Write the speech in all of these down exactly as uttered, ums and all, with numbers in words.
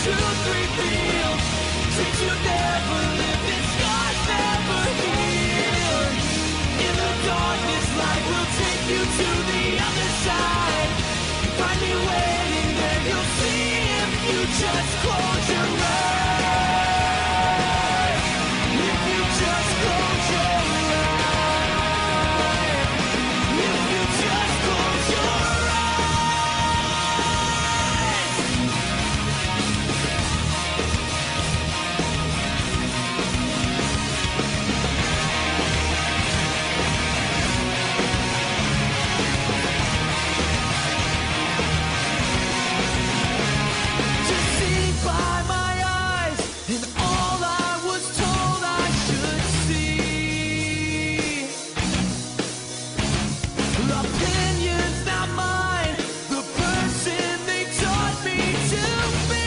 truth revealed. Since you never lived and scars never healed. In the darkness, light will take you to the other side. Find me waiting there, you'll see if you just close your eyes. If you just close your eyes. If you just close your eyes. To see by my eyes and all I was told I should see. Opinions not mine, the person they taught me to be.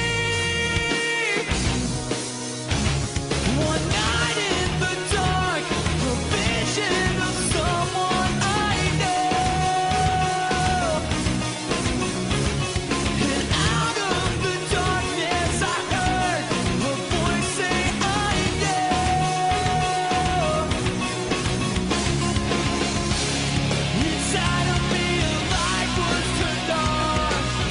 One night in the dark, a vision of someone I know. And out of the darkness I heard a voice say I know. Inside of me a light was turned on.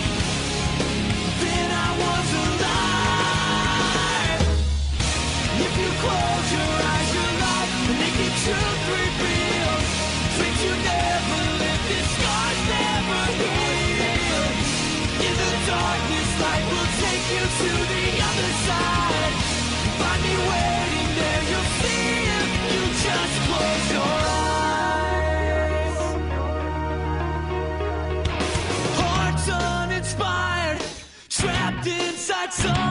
Then I was alive. If you close your eyes, your life will make the truth reveal. Since you never lived and scars never healed. In the darkness, light will take you to the other side. Find me waiting there, you'll see if you just close your eyes. Hearts uninspired, trapped inside some